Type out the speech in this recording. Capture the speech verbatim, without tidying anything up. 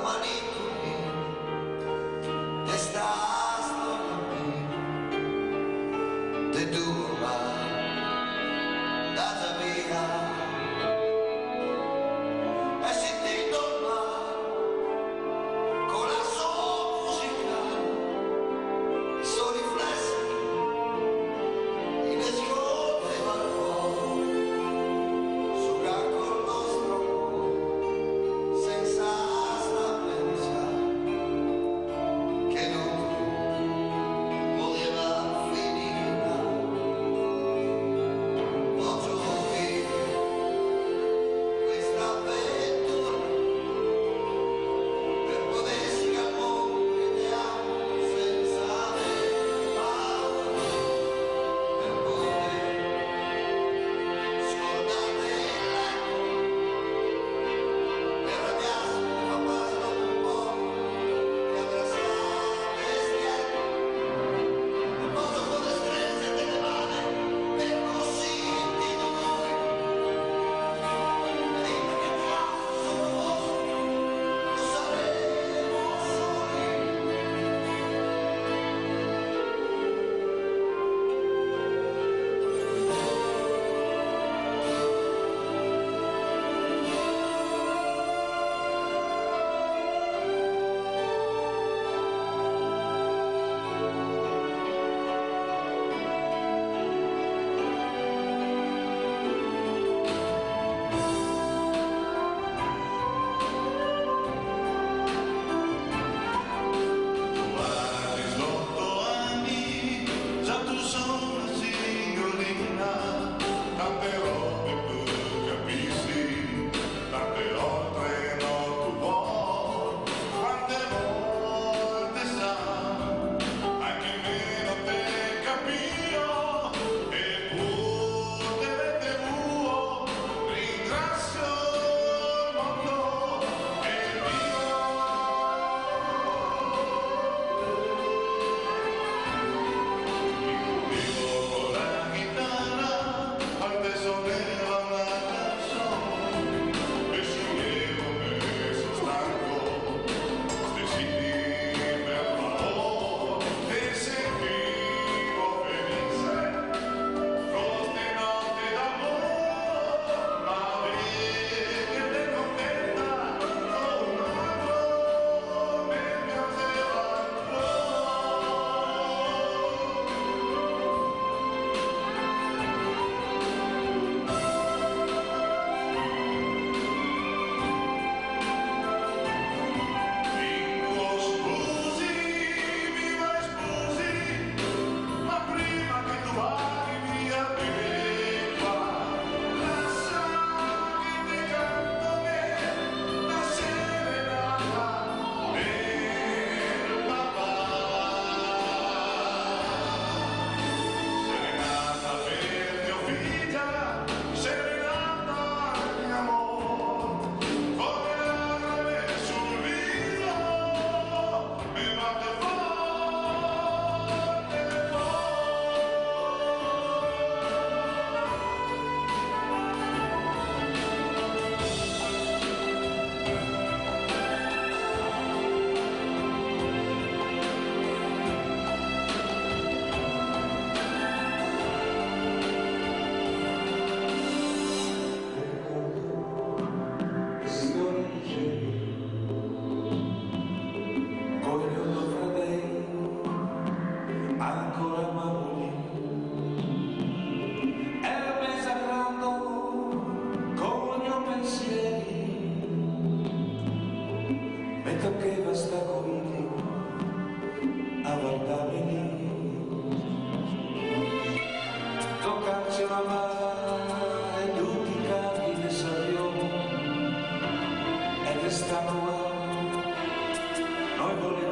manito mio, te sta storia mia, te durma, data via, e si ti torna con la sua musica, i suoi riflessi, i nascondi balconi, suga col nostro cuore, senza sta pensare che non voleva finire. Posso vivere questa avventura per potersi al mondo che ti amo senza avere paura, per poter scordare l'eco e arrabbiarsi a basta un po' che abbracciate stiamo e posso poter stringere le mani per così di noi e dire che già sono vostri, lo saremo soli. Guardi, sotto anni, già tu sono una signorina, tante robe tu capisci, tante oltre non tu vuoi, quante volte sai, anche meno te capio, eppure te vuo, ringrazio il mondo e Dio. Vivo con la chitarra, adesso nella una canzone, e sceglievo che sono stanco, stessi per favore, e sentivo felice, colte notti d'amore, ma vedere contenta, con un altro mi piaceva il Vinco scusi, mi vai scusi, ma prima che tu vai via qua, lascia che ti canto me la serenata nella serenata per mio figlia, serenata di amore, come lacrime sul viso, mi batte forte le Signore di cielo, ognuno fra lei ancora maroni e me sagrando con gli pensieri me toccava sta contigo a guardarmi lì, toccarci una mano e tutti i capi ne sappiamo e restano noi volevamo